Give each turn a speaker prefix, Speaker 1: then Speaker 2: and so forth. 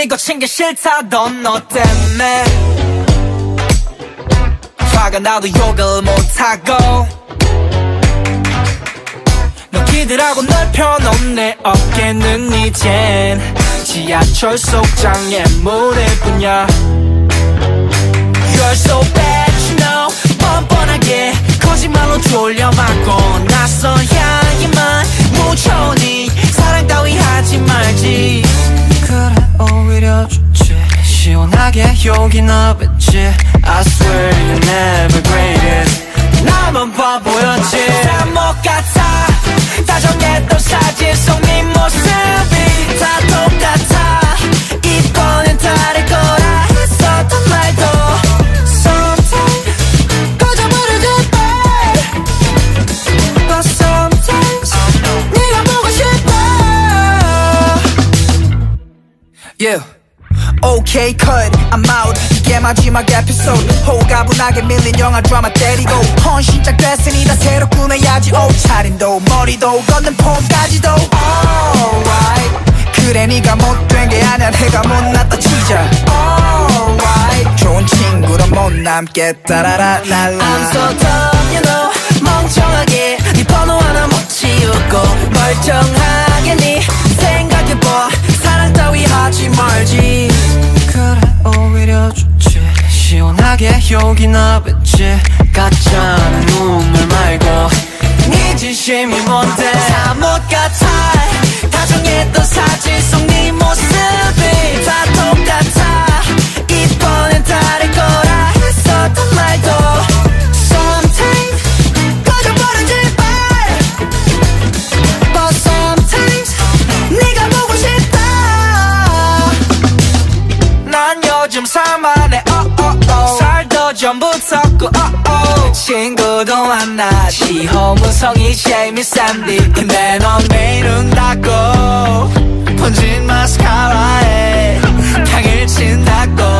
Speaker 1: 이 거친 게 싫다던 너 때문에 화가 나도 욕을 못하고 너 기대라고 널 펴놓은 내 어깨는 이젠 지하철 속 장애물일 뿐이야. You're so bad you know 뻔뻔하게 거짓말로 졸려맞고 나서야기만 무조니 사랑 따위 하지 말지.
Speaker 2: 그래 오히려 좋지 시원하게 욕이 나겠지. I swear you're never greatest.
Speaker 1: 나만 바보였지. 다 못같아 다정했던 사진 속 네 모습이 다 똑같아. 이번엔 다를 거라 했었던 말도 Sometimes 꺼져버리지 But sometimes 네가 보고 싶어. Yeah Okay cut I'm out 이게 마지막 에피소드. 호가분하게 밀린 영화 드라마 때리고 헌신작 됐으니 다 새로 꾸며야지. 옷차림도 머리도 걷는 폼까지도 Alright 그래 네가 못된 게 아니야 내가 못났다 치자. Alright 좋은 친구로 못 남겠다. I'm so dumb you know 멍청하게 네 번호 하나 못 지우고 멀쩡하게 네 생각해봐. 사랑 따위 하지 말지.
Speaker 2: 그래 오히려 좋지 시원하게 욕이 나겠지. 가짜는 눈물 말고
Speaker 1: 네 진심이 뭔데. 다 못같아 다정했던 사진 속 네 모습이 다 똑같아. 이번엔 다를 거라 했었던 말도 Sometimes 꺼져버린 제발 But sometimes 네가 보고 싶다. 난 요즘 살만해 살도 전부 섞고 친구도 만나 시호무성이 재밌삼디. 근데 넌 매일은 닦고 번진 마스카라에 향을 친다고